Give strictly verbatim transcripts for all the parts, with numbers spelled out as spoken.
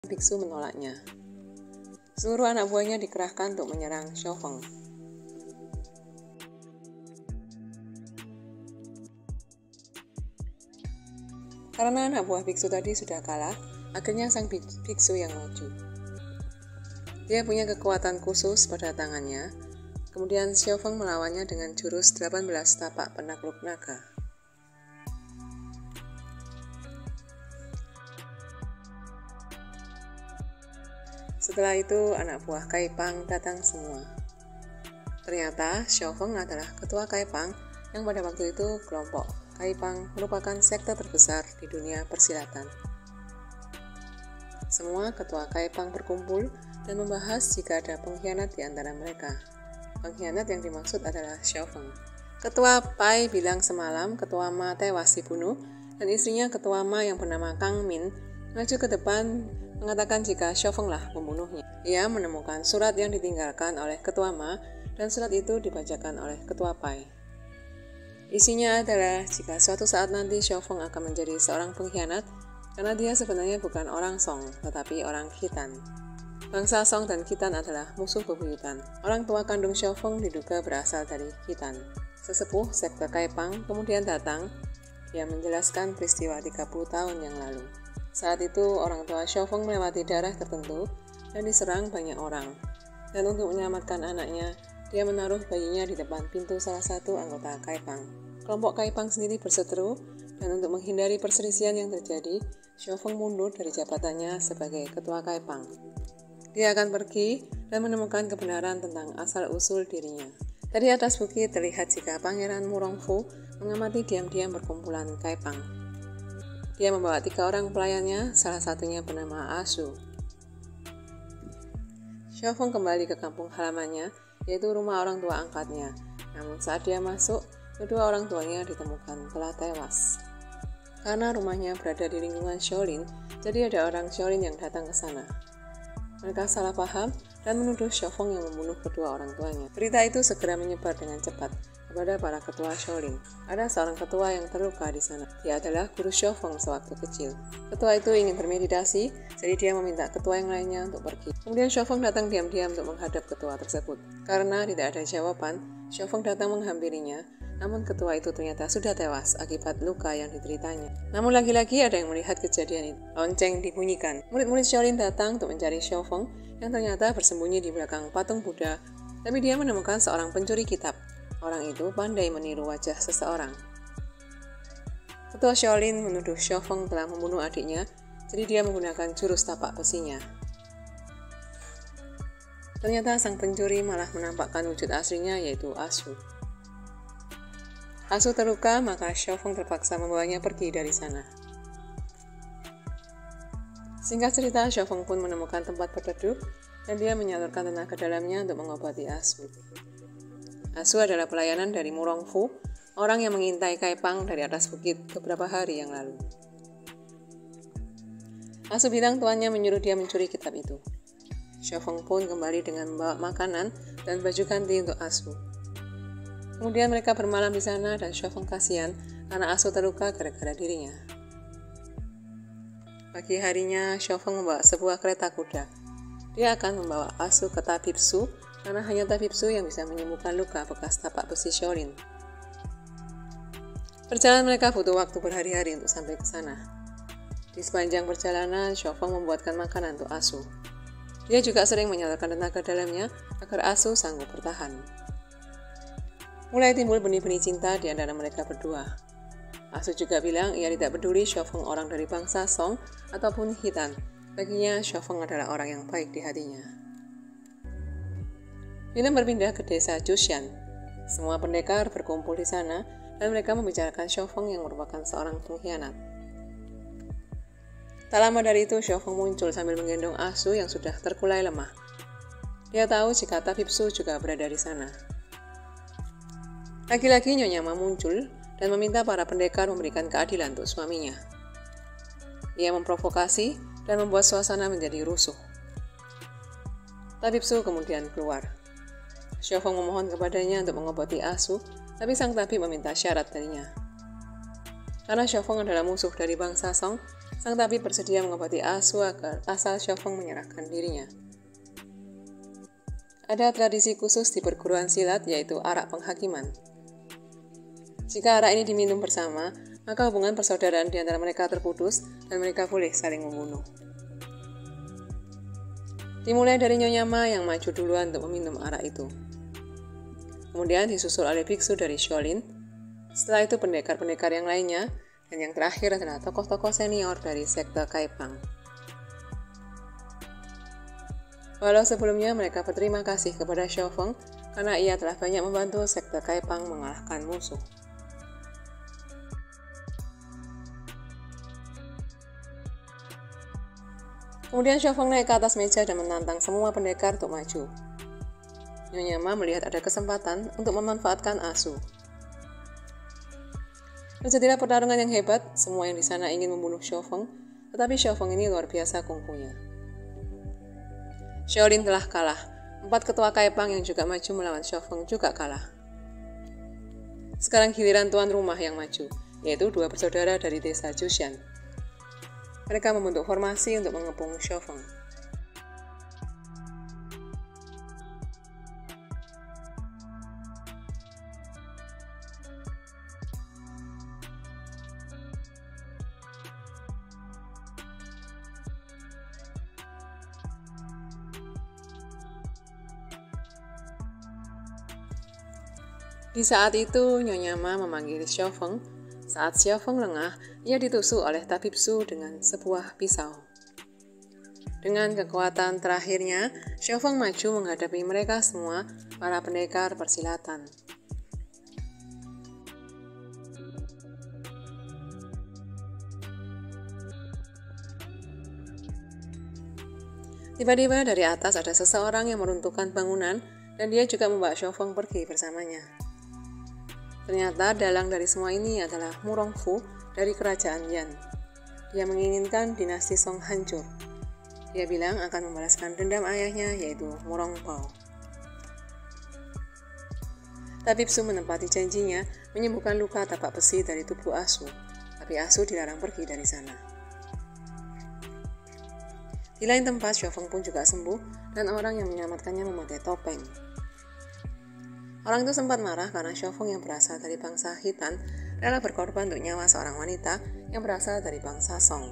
biksu menolaknya. Seluruh anak buahnya dikerahkan untuk menyerang Xiaofeng. Karena anak buah biksu tadi sudah kalah, akhirnya sang biksu yang maju. Dia punya kekuatan khusus pada tangannya. Kemudian Xiaofeng melawannya dengan jurus delapan belas tapak penakluk naga. Setelah itu, anak buah Kaipang datang semua. Ternyata Xiaofeng adalah ketua Kaipang yang pada waktu itu kelompok Kaipang merupakan sekte terbesar di dunia persilatan. Semua ketua Kaipang berkumpul dan membahas jika ada pengkhianat di antara mereka. Pengkhianat yang dimaksud adalah Xiaofeng. Ketua Pai bilang semalam ketua Ma tewas dibunuh dan istrinya ketua Ma yang bernama Kang Min maju ke depan mengatakan jika Xiaofeng lah pembunuhnya. Ia menemukan surat yang ditinggalkan oleh ketua Ma dan surat itu dibacakan oleh ketua Pai. Isinya adalah jika suatu saat nanti Xiaofeng akan menjadi seorang pengkhianat karena dia sebenarnya bukan orang Song tetapi orang Khitan. Bangsa Song dan Khitan adalah musuh bebuyutan. Orang tua kandung Xiaofeng diduga berasal dari Khitan. Sesepuh sekte Kaipang kemudian datang. Dia menjelaskan peristiwa tiga puluh tahun yang lalu. Saat itu orang tua Xiaofeng melewati daerah tertentu dan diserang banyak orang. Dan untuk menyelamatkan anaknya, dia menaruh bayinya di depan pintu salah satu anggota Kaipang. Kelompok Kaipang sendiri berseteru dan untuk menghindari perselisihan yang terjadi, Xiaofeng mundur dari jabatannya sebagai ketua Kaipang. Dia akan pergi dan menemukan kebenaran tentang asal-usul dirinya. Dari atas bukit terlihat jika Pangeran Murongfu mengamati diam-diam perkumpulan Kaipang. Dia membawa tiga orang pelayannya, salah satunya bernama Asu. Xiaofeng kembali ke kampung halamannya, yaitu rumah orang tua angkatnya. Namun saat dia masuk, kedua orang tuanya ditemukan telah tewas. Karena rumahnya berada di lingkungan Shaolin, jadi ada orang Shaolin yang datang ke sana. Mereka salah paham dan menuduh Xiaofeng yang membunuh kedua orang tuanya. Berita itu segera menyebar dengan cepat kepada para ketua Shaolin. Ada seorang ketua yang terluka di sana. Dia adalah guru Xiaofeng sewaktu kecil. Ketua itu ingin bermeditasi, jadi dia meminta ketua yang lainnya untuk pergi. Kemudian Xiaofeng datang diam-diam untuk menghadap ketua tersebut. Karena tidak ada jawaban, Xiaofeng datang menghampirinya. Namun ketua itu ternyata sudah tewas akibat luka yang dideritanya. Namun lagi-lagi ada yang melihat kejadian itu. Lonceng dibunyikan. Murid-murid Shaolin datang untuk mencari Xiaofeng yang ternyata bersembunyi di belakang patung Buddha. Tapi dia menemukan seorang pencuri kitab. Orang itu pandai meniru wajah seseorang. Ketua Shaolin menuduh Xiaofeng telah membunuh adiknya, jadi dia menggunakan jurus tapak besinya. Ternyata sang pencuri malah menampakkan wujud aslinya yaitu Asu. Asu terluka, maka Xiaofeng terpaksa membawanya pergi dari sana. Singkat cerita, Xiaofeng pun menemukan tempat berteduh dan dia menyalurkan tenaga dalamnya untuk mengobati Asu. Asu adalah pelayanan dari Murongfu, orang yang mengintai Kaipang dari atas bukit beberapa hari yang lalu. Asu bilang tuannya menyuruh dia mencuri kitab itu. Xiaofeng pun kembali dengan membawa makanan dan baju ganti untuk Asu. Kemudian mereka bermalam di sana dan Xiaofeng kasihan karena Asu terluka gara-gara dirinya. Pagi harinya, Xiaofeng membawa sebuah kereta kuda. Dia akan membawa Asu ke tabib Su karena hanya tabib Su yang bisa menyembuhkan luka bekas tapak besi Shaolin. Perjalanan mereka butuh waktu berhari-hari untuk sampai ke sana. Di sepanjang perjalanan, Xiaofeng membuatkan makanan untuk Asu. Dia juga sering menyalurkan tenaga dalamnya agar Asu sanggup bertahan. Mulai timbul benih-benih cinta di antara mereka berdua. Asu juga bilang ia tidak peduli Xiaofeng orang dari bangsa Song ataupun Khitan. Baginya Xiaofeng adalah orang yang baik di hatinya. Film berpindah ke desa Jushan. Semua pendekar berkumpul di sana dan mereka membicarakan Xiaofeng yang merupakan seorang pengkhianat. Tak lama dari itu Xiaofeng muncul sambil menggendong Asu yang sudah terkulai lemah. Dia tahu jika tabib Su juga berada di sana. Lagi-lagi Nyonya Ma muncul dan meminta para pendekar memberikan keadilan untuk suaminya. Ia memprovokasi dan membuat suasana menjadi rusuh. Tabib Su kemudian keluar. Xiaofeng memohon kepadanya untuk mengobati Asu, tapi sang tabib meminta syarat darinya. Karena Xiaofeng adalah musuh dari bangsa Song, Sang tabib bersedia mengobati Asu agar asal Xiaofeng menyerahkan dirinya. Ada tradisi khusus di perguruan silat, yaitu arak penghakiman. Jika arak ini diminum bersama, maka hubungan persaudaraan di antara mereka terputus dan mereka boleh saling membunuh. Dimulai dari Nyonya Ma yang maju duluan untuk meminum arak itu. Kemudian disusul oleh biksu dari Shaolin. Setelah itu pendekar-pendekar yang lainnya, dan yang terakhir adalah tokoh-tokoh senior dari sekte Kaipang. Walau sebelumnya mereka berterima kasih kepada Xiaofeng karena ia telah banyak membantu sekte Kaipang mengalahkan musuh. Kemudian Xiaofeng naik ke atas meja dan menantang semua pendekar untuk maju. Nyonya Ma melihat ada kesempatan untuk memanfaatkan Asu. Terjadilah pertarungan yang hebat, semua yang di sana ingin membunuh Xiaofeng, tetapi Xiaofeng ini luar biasa kungfunya. Shaolin telah kalah, empat ketua Kaipang yang juga maju melawan Xiaofeng juga kalah. Sekarang giliran tuan rumah yang maju, yaitu dua bersaudara dari desa Jushan. Mereka membentuk formasi untuk mengepung Xiaofeng. Di saat itu, Nyonya Ma memanggil Xiaofeng. Saat Xiaofeng lengah, ia ditusuk oleh tabib Su dengan sebuah pisau. Dengan kekuatan terakhirnya, Xiaofeng maju menghadapi mereka semua, para pendekar persilatan. Tiba-tiba dari atas ada seseorang yang meruntuhkan bangunan, dan dia juga membawa Xiaofeng pergi bersamanya. Ternyata dalang dari semua ini adalah Murongfu dari kerajaan Yan. Dia menginginkan dinasti Song hancur. Dia bilang akan membalaskan dendam ayahnya, yaitu Murongpao. Tabib Su menepati janjinya menyembuhkan luka tapak besi dari tubuh Asu, tapi Asu dilarang pergi dari sana. Di lain tempat, Xiaofeng pun juga sembuh dan orang yang menyelamatkannya memakai topeng. Orang itu sempat marah karena Xiaofeng yang berasal dari bangsa Hitan rela berkorban untuk nyawa seorang wanita yang berasal dari bangsa Song.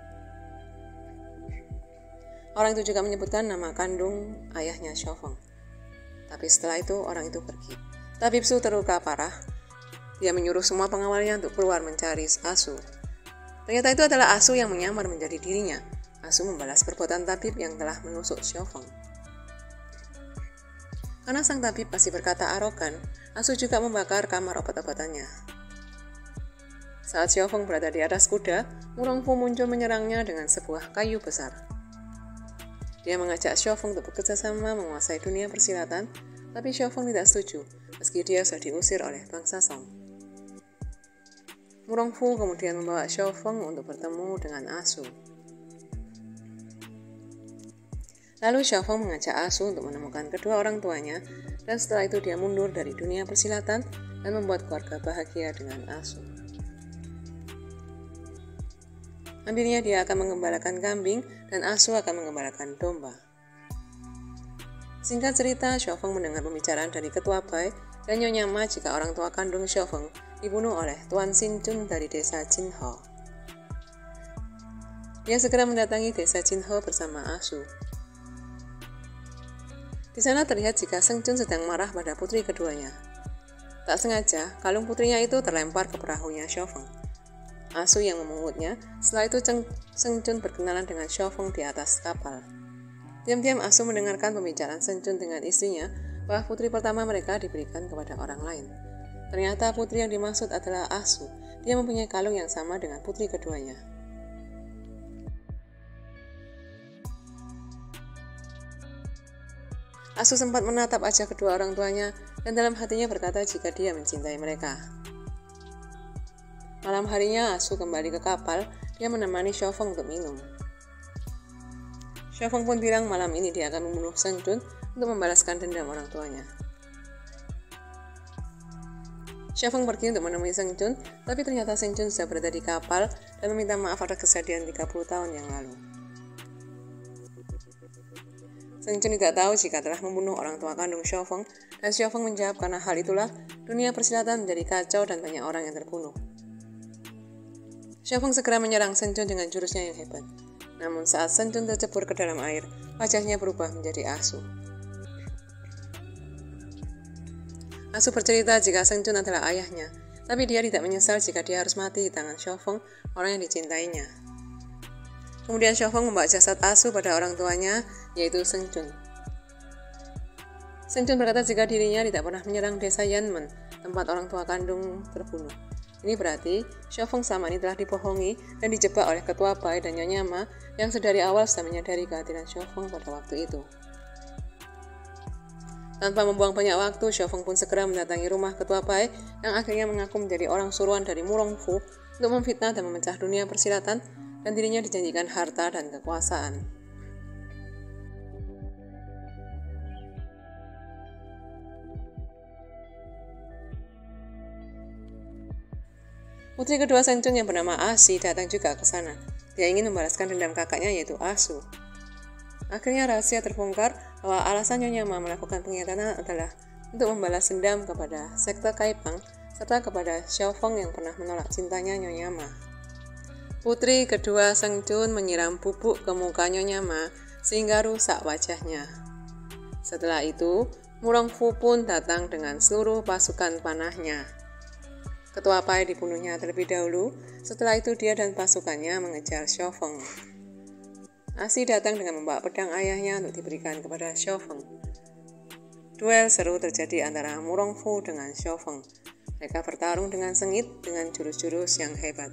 Orang itu juga menyebutkan nama kandung ayahnya Xiaofeng. Tapi setelah itu orang itu pergi. Tabib Su terluka parah. Dia menyuruh semua pengawalnya untuk keluar mencari Asu. Ternyata itu adalah Asu yang menyamar menjadi dirinya. Asu membalas perbuatan tabib yang telah menusuk Xiaofeng. Karena sang tabib masih berkata arogan, Asu juga membakar kamar obat-obatannya. Saat Xiaofeng berada di atas kuda, Murongfu muncul menyerangnya dengan sebuah kayu besar. Dia mengajak Xiaofeng untuk bekerja sama menguasai dunia persilatan, tapi Xiaofeng tidak setuju, meski dia sudah diusir oleh bangsa Song. Murongfu kemudian membawa Xiaofeng untuk bertemu dengan Asu. Lalu Xiaofeng mengajak Asu untuk menemukan kedua orang tuanya, dan setelah itu dia mundur dari dunia persilatan dan membuat keluarga bahagia dengan Asu. Akhirnya dia akan mengembalakan kambing dan Asu akan mengembalakan domba. Singkat cerita, Xiaofeng mendengar pembicaraan dari ketua Bai dan Nyonya Ma jika orang tua kandung Xiaofeng dibunuh oleh Tuan Xinjun dari desa Jinhou. Dia segera mendatangi desa Jinhou bersama Asu. Di sana terlihat jika Seng Jun sedang marah pada putri keduanya. Tak sengaja, kalung putrinya itu terlempar ke perahunya Xiaofeng. Asu yang memungutnya, setelah itu Seng Jun berkenalan dengan Xiaofeng di atas kapal. Diam-diam Asu mendengarkan pembicaraan Seng Jun dengan istrinya bahwa putri pertama mereka diberikan kepada orang lain. Ternyata putri yang dimaksud adalah Asu. Dia mempunyai kalung yang sama dengan putri keduanya. Asu sempat menatap wajah kedua orang tuanya dan dalam hatinya berkata jika dia mencintai mereka. Malam harinya Asu kembali ke kapal, dia menemani Xiaofeng untuk minum. Xiaofeng pun bilang malam ini dia akan membunuh Seng Jun untuk membalaskan dendam orang tuanya. Xiaofeng pergi untuk menemui Seng Jun, tapi ternyata Seng Jun sudah berada di kapal dan meminta maaf atas kejadian tiga puluh tahun yang lalu. Seng Chun tidak tahu jika telah membunuh orang tua kandung Xiaofeng, dan Xiaofeng menjawab karena hal itulah dunia persilatan menjadi kacau dan banyak orang yang terbunuh. Xiaofeng segera menyerang Seng Chun dengan jurusnya yang hebat. Namun saat Seng Chun tercebur ke dalam air, wajahnya berubah menjadi asu. Asu bercerita jika Seng Chun adalah ayahnya, tapi dia tidak menyesal jika dia harus mati di tangan Xiaofeng, orang yang dicintainya. Kemudian Xiaofeng membawa jasad asu pada orang tuanya, yaitu Seng Chun. Seng Chun berkata jika dirinya tidak pernah menyerang desa Yanmen, tempat orang tua kandung terbunuh. Ini berarti Xiaofeng selama ini telah dibohongi dan dijebak oleh Ketua Bai dan Nyonya Ma yang sedari awal sudah menyadari kehadiran Xiaofeng pada waktu itu. Tanpa membuang banyak waktu, Xiaofeng pun segera mendatangi rumah Ketua Bai yang akhirnya mengaku menjadi orang suruhan dari Murong Fu untuk memfitnah dan memecah dunia persilatan, dan dirinya dijanjikan harta dan kekuasaan. Putri kedua Seng Chun yang bernama Asi datang juga ke sana. Dia ingin membalaskan dendam kakaknya yaitu Asu. Akhirnya rahasia terbongkar bahwa alasan Nyonya Ma melakukan pengkhianatan adalah untuk membalas dendam kepada sekte Kaipang serta kepada Xiaofeng yang pernah menolak cintanya Nyonya Ma. Putri kedua Seng Chun menyiram bubuk ke muka Nyonya Ma sehingga rusak wajahnya. Setelah itu, Murong Fu pun datang dengan seluruh pasukan panahnya. Ketua Bai dibunuhnya terlebih dahulu, setelah itu dia dan pasukannya mengejar Xiaofeng. Asi datang dengan membawa pedang ayahnya untuk diberikan kepada Xiaofeng. Duel seru terjadi antara Murong Fu dengan Xiaofeng. Mereka bertarung dengan sengit dengan jurus-jurus yang hebat.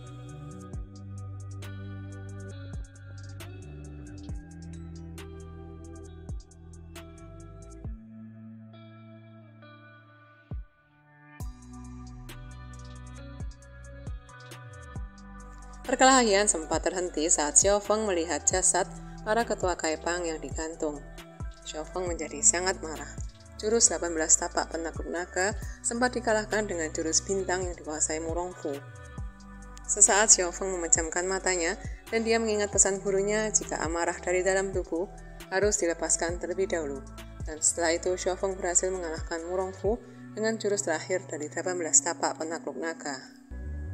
Perkelahian sempat terhenti saat Xiaofeng melihat jasad para ketua Kaipang yang digantung. Xiaofeng menjadi sangat marah. Jurus delapan belas tapak penakluk naga sempat dikalahkan dengan jurus bintang yang dikuasai Murong Fu. Sesaat Xiaofeng memejamkan matanya dan dia mengingat pesan gurunya jika amarah dari dalam tubuh harus dilepaskan terlebih dahulu. Dan setelah itu Xiaofeng berhasil mengalahkan Murong Fu dengan jurus terakhir dari delapan belas tapak penakluk naga.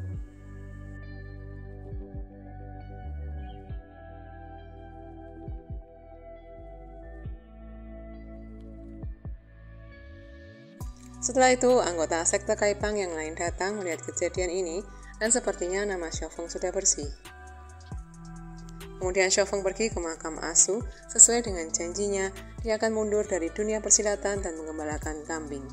Setelah itu, anggota sekte Kaipang yang lain datang melihat kejadian ini dan sepertinya nama Xiaofeng sudah bersih. Kemudian Xiaofeng pergi ke makam Asu sesuai dengan janjinya, dia akan mundur dari dunia persilatan dan mengembalakan kambing.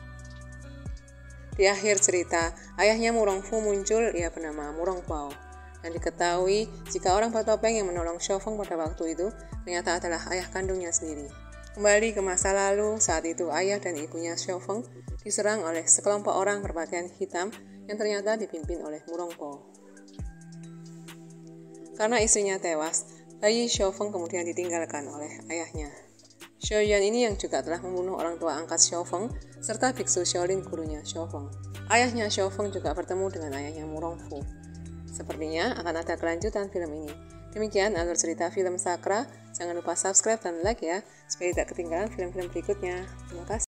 Di akhir cerita, ayahnya Murong Fu muncul, ia bernama Murong Pao. Dan diketahui jika orang bertopeng yang menolong Xiaofeng pada waktu itu ternyata adalah ayah kandungnya sendiri. Kembali ke masa lalu, saat itu ayah dan ibunya Xiaofeng diserang oleh sekelompok orang berpakaian hitam yang ternyata dipimpin oleh Murong Pao. Karena istrinya tewas, bayi Xiaofeng kemudian ditinggalkan oleh ayahnya. Xiaoyan ini yang juga telah membunuh orang tua angkat Xiaofeng serta biksu Shaolin gurunya Xiaofeng. Ayahnya Xiaofeng juga bertemu dengan ayahnya Murong Fu. Sepertinya akan ada kelanjutan film ini. Demikian alur cerita film Sakra. Jangan lupa subscribe dan like ya, supaya tidak ketinggalan film-film berikutnya. Terima kasih.